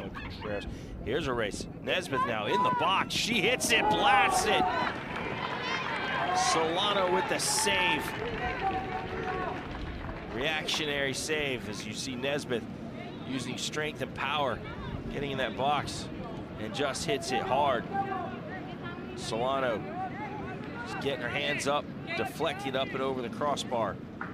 Contreras. Here's a race. Nesbeth now in the box. She hits it, blasts it. Solano with the save. Reactionary save as you see Nesbeth using strength and power, getting in that box and just hits it hard. Solano just getting her hands up, deflecting up and over the crossbar.